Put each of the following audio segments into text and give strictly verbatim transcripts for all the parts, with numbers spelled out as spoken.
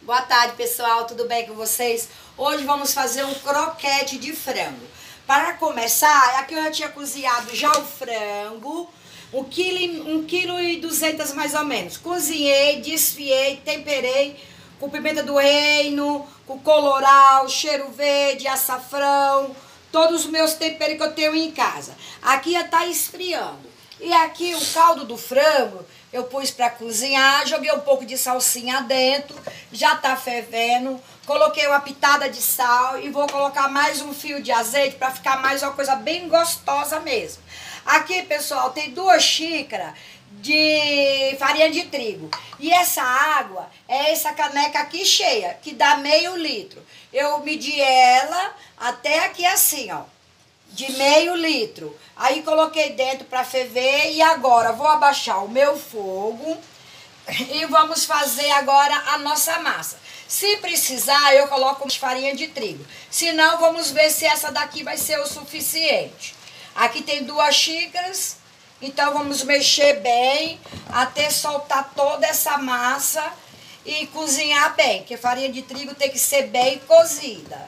Boa tarde, pessoal, tudo bem com vocês? Hoje vamos fazer um croquete de frango. Para começar, aqui eu já tinha cozinhado já o frango, um quilo, um quilo e duzentos mais ou menos. Cozinhei, desfiei, temperei com pimenta do reino, com colorau, cheiro verde, açafrão, todos os meus temperos que eu tenho em casa. Aqui já está esfriando. E aqui o caldo do frango eu pus para cozinhar, joguei um pouco de salsinha dentro, já tá fervendo, coloquei uma pitada de sal e vou colocar mais um fio de azeite para ficar mais uma coisa bem gostosa mesmo. Aqui, pessoal, tem duas xícaras de farinha de trigo. E essa água é essa caneca aqui cheia, que dá meio litro. Eu medi ela até aqui assim, ó, de meio litro. Aí coloquei dentro para ferver e agora vou abaixar o meu fogo e vamos fazer agora a nossa massa. Se precisar, eu coloco farinha de trigo. Se não, vamos ver se essa daqui vai ser o suficiente. Aqui tem duas xícaras, então vamos mexer bem até soltar toda essa massa e cozinhar bem, porque farinha de trigo tem que ser bem cozida.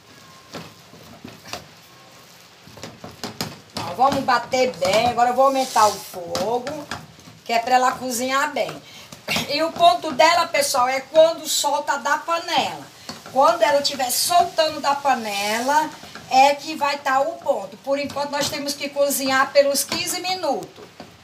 Vamos bater bem, agora eu vou aumentar o fogo, que é para ela cozinhar bem. E o ponto dela, pessoal, é quando solta da panela. Quando ela estiver soltando da panela, é que vai estar o ponto. Por enquanto, nós temos que cozinhar pelos quinze minutos.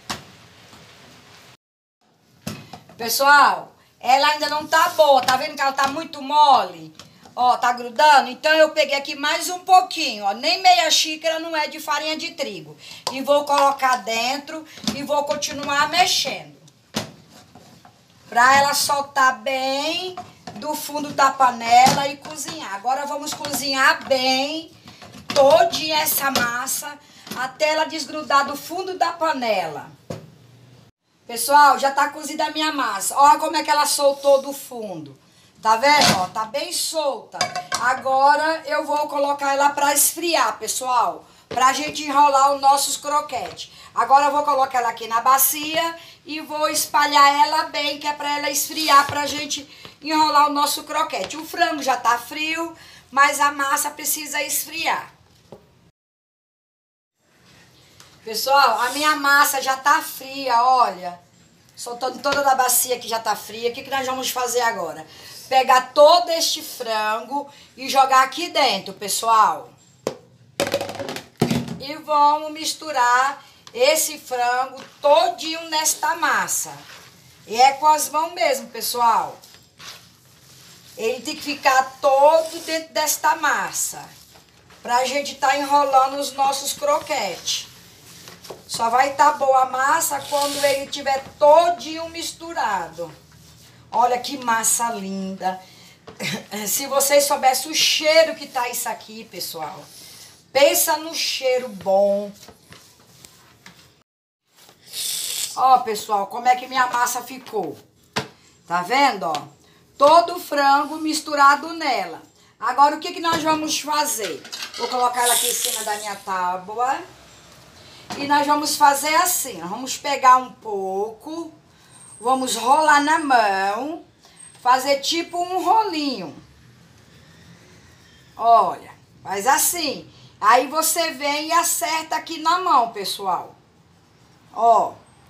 Pessoal, ela ainda não tá boa, tá vendo que ela tá muito mole? Ó, tá grudando? Então eu peguei aqui mais um pouquinho, ó. Nem meia xícara não é de farinha de trigo. E vou colocar dentro e vou continuar mexendo. Pra ela soltar bem do fundo da panela e cozinhar. Agora vamos cozinhar bem todinha essa massa até ela desgrudar do fundo da panela. Pessoal, já tá cozida a minha massa. Olha como é que ela soltou do fundo. Tá vendo? Ó, tá bem solta. Agora eu vou colocar ela pra esfriar, pessoal. Pra gente enrolar os nossos croquetes. Agora eu vou colocar ela aqui na bacia e vou espalhar ela bem, que é pra ela esfriar, pra gente enrolar o nosso croquete. O frango já tá frio, mas a massa precisa esfriar. Pessoal, a minha massa já tá fria, olha. Soltando toda da bacia que já tá fria. O que que nós vamos fazer agora? Pegar todo este frango e jogar aqui dentro, pessoal. E vamos misturar esse frango todinho nesta massa. E é com as mãos mesmo, pessoal. Ele tem que ficar todo dentro desta massa. Pra gente tá enrolando os nossos croquetes. Só vai estar boa a massa quando ele tiver todinho misturado. Olha que massa linda. Se vocês soubessem o cheiro que tá isso aqui, pessoal. Pensa no cheiro bom. Ó, pessoal, como é que minha massa ficou. Tá vendo, ó? Todo o frango misturado nela. Agora, o que que nós vamos fazer? Vou colocar ela aqui em cima da minha tábua. E nós vamos fazer assim, ó. Vamos pegar um pouco... Vamos rolar na mão, fazer tipo um rolinho. Olha, faz assim. Aí você vem e acerta aqui na mão, pessoal. Ó.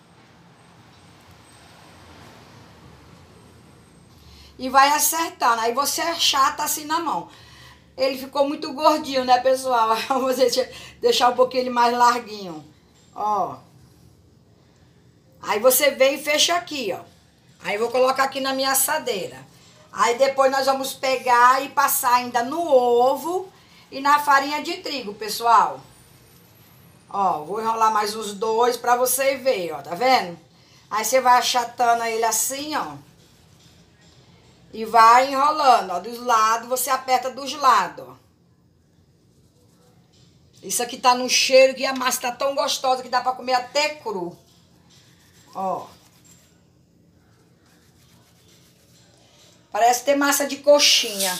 E vai acertando. Aí você achata assim na mão. Ele ficou muito gordinho, né, pessoal? Vamos deixar um pouquinho ele mais larguinho. Ó. Aí você vem e fecha aqui, ó. Aí eu vou colocar aqui na minha assadeira. Aí depois nós vamos pegar e passar ainda no ovo e na farinha de trigo, pessoal. Ó, vou enrolar mais os dois pra você ver, ó, tá vendo? Aí você vai achatando ele assim, ó. E vai enrolando, ó, dos lados, você aperta dos lados, ó. Isso aqui tá no cheiro que a massa tá tão gostosa que dá pra comer até cru. Ó. Parece ter massa de coxinha.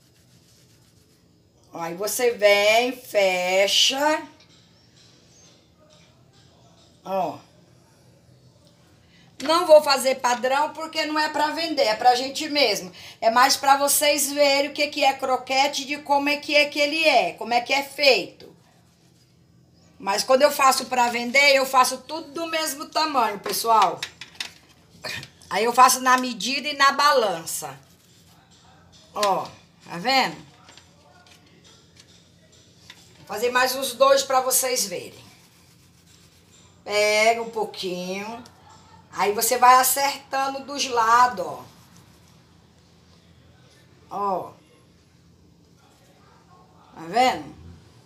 Ó, aí você vem, fecha. Ó. Não vou fazer padrão porque não é pra vender, é pra gente mesmo. É mais pra vocês verem o que, que é croquete e de como é que é que ele é, como é que é feito. Mas quando eu faço pra vender, eu faço tudo do mesmo tamanho, pessoal. Aí eu faço na medida e na balança. Ó, tá vendo? Vou fazer mais uns dois pra vocês verem. Pega um pouquinho. Aí você vai acertando dos lados, ó. Ó. Tá vendo?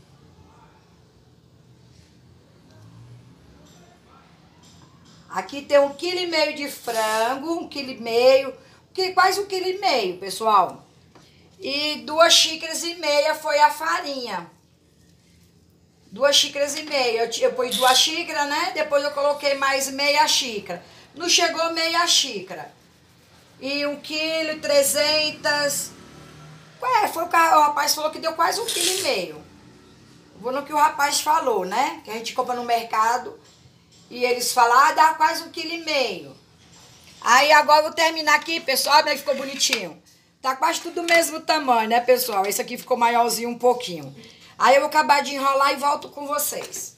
Aqui tem um quilo e meio de frango, um quilo e meio, quase um quilo e meio, pessoal. E duas xícaras e meia foi a farinha. Duas xícaras e meia. Eu, eu pus duas xícaras, né? Depois eu coloquei mais meia xícara. Não chegou meia xícara. E um quilo e trezentas. Ué, foi o que o rapaz falou que deu quase um quilo e meio. Vou no que o rapaz falou, né? Que a gente compra no mercado. E eles falam, ah, dá quase um quilo e meio. Aí agora eu vou terminar aqui, pessoal. Olha, ficou bonitinho. Tá quase tudo do mesmo tamanho, né, pessoal? Esse aqui ficou maiorzinho um pouquinho. Aí eu vou acabar de enrolar e volto com vocês.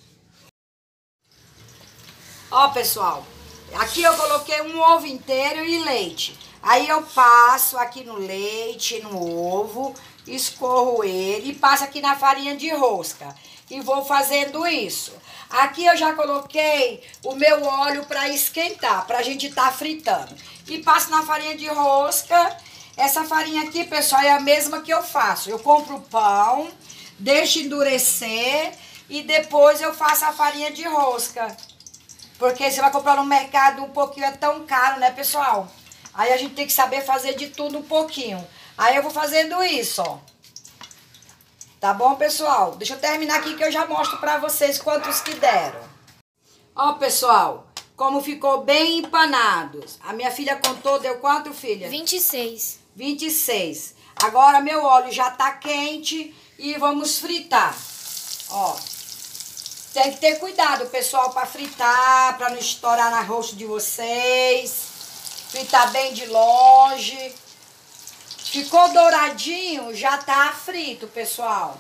Ó, pessoal. Aqui eu coloquei um ovo inteiro e leite. Aí eu passo aqui no leite, no ovo, escorro ele e passo aqui na farinha de rosca. E vou fazendo isso. Aqui eu já coloquei o meu óleo para esquentar, pra gente tá fritando. E passo na farinha de rosca. Essa farinha aqui, pessoal, é a mesma que eu faço. Eu compro o pão, deixo endurecer e depois eu faço a farinha de rosca. Porque você vai comprar no mercado um pouquinho, é tão caro, né, pessoal? Aí a gente tem que saber fazer de tudo um pouquinho. Aí eu vou fazendo isso, ó. Tá bom, pessoal? Deixa eu terminar aqui que eu já mostro pra vocês quantos que deram. Ó, pessoal, como ficou bem empanados. A minha filha contou, deu quanto, filha? vinte e seis. vinte e seis. Agora meu óleo já tá quente e vamos fritar. Ó. Tem que ter cuidado, pessoal, pra fritar, pra não estourar no rosto de vocês. Fritar bem de longe. Ficou douradinho, já tá frito, pessoal.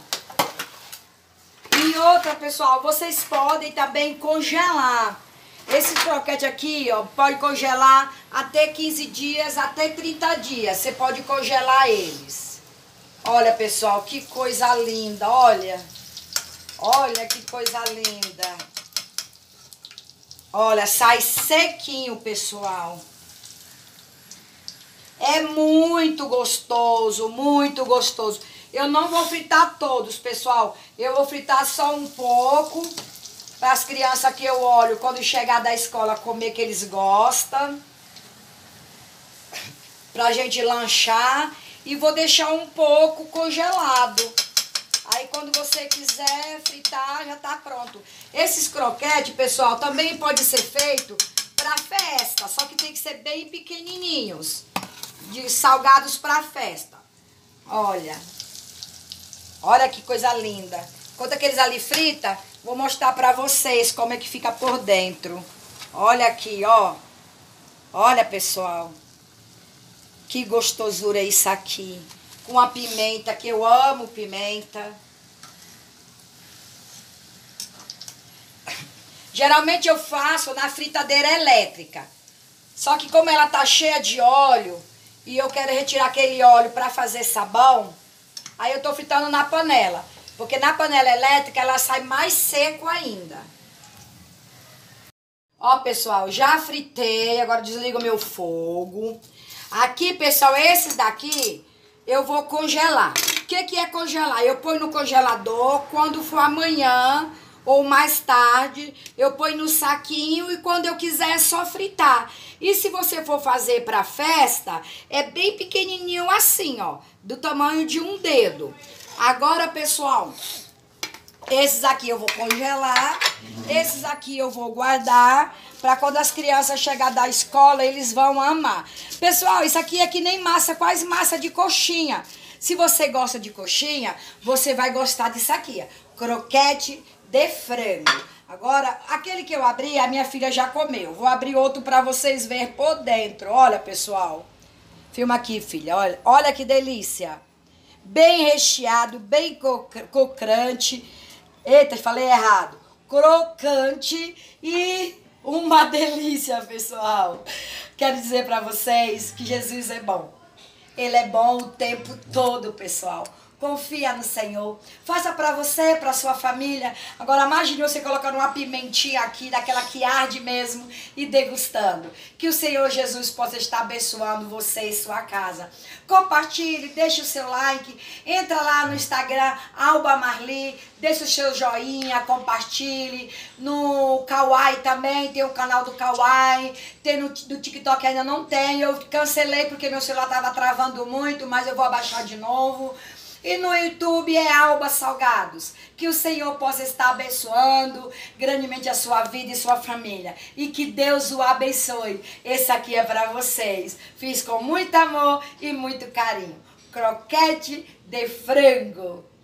E outra, pessoal, vocês podem também congelar. Esse croquete aqui, ó, pode congelar até quinze dias, até trinta dias. Você pode congelar eles. Olha, pessoal, que coisa linda, olha. Olha que coisa linda. Olha, sai sequinho, pessoal. É muito gostoso, muito gostoso. Eu não vou fritar todos, pessoal. Eu vou fritar só um pouco. Para as crianças que eu olho quando chegar da escola comer, que eles gostam. Pra gente lanchar. E vou deixar um pouco congelado. Aí quando você quiser fritar, já tá pronto. Esses croquetes, pessoal, também pode ser feito para festa. Só que tem que ser bem pequenininhos. De salgados para festa. Olha. Olha que coisa linda. Enquanto aqueles ali frita, vou mostrar para vocês como é que fica por dentro. Olha aqui, ó. Olha, pessoal. Que gostosura é isso aqui. Com a pimenta, que eu amo pimenta. Geralmente eu faço na fritadeira elétrica. Só que como ela tá cheia de óleo e eu quero retirar aquele óleo para fazer sabão, aí eu tô fritando na panela. Porque na panela elétrica ela sai mais seco ainda. Ó, pessoal, já fritei, agora desligo o meu fogo. Aqui, pessoal, esses daqui eu vou congelar. O que que é congelar? Eu ponho no congelador, quando for amanhã ou mais tarde, eu ponho no saquinho e quando eu quiser é só fritar. E se você for fazer para festa, é bem pequenininho assim, ó, do tamanho de um dedo. Agora, pessoal, esses aqui eu vou congelar, esses aqui eu vou guardar, para quando as crianças chegarem da escola, eles vão amar. Pessoal, isso aqui é que nem massa, quase massa de coxinha. Se você gosta de coxinha, você vai gostar disso aqui, ó, croquete de frango. Agora, aquele que eu abri, a minha filha já comeu. Vou abrir outro para vocês verem por dentro. Olha, pessoal. Filma aqui, filha. Olha, olha que delícia. Bem recheado, bem crocante. Eita, falei errado. Crocante e uma delícia, pessoal. Quero dizer para vocês que Jesus é bom. Ele é bom o tempo todo, pessoal. Confia no Senhor. Faça para você, para sua família. Agora imagine você colocando uma pimentinha aqui, daquela que arde mesmo, e degustando. Que o Senhor Jesus possa estar abençoando você e sua casa. Compartilhe, deixe o seu like. Entra lá no Instagram, Alba Marli. Deixe o seu joinha, compartilhe. No Kawaii também, tem o canal do Kawaii. Tem no do TikTok ainda não tem. Eu cancelei porque meu celular estava travando muito, mas eu vou abaixar de novo. E no YouTube é Alba Salgados. Que o Senhor possa estar abençoando grandemente a sua vida e sua família. E que Deus o abençoe. Esse aqui é para vocês. Fiz com muito amor e muito carinho. Croquete de frango.